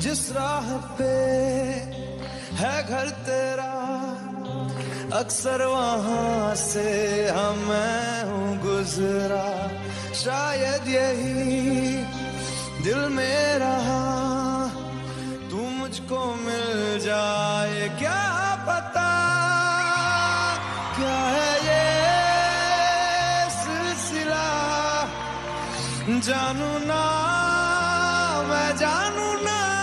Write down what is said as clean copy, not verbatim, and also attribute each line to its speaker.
Speaker 1: जिस राह पे है घर तेरा, अक्सर वहां से मैं हूँ गुजरा। शायद यही दिल में रहा, तू मुझको मिल जाए, क्या पता क्या है ये सिलसिला। जानू ना मैं जानू ना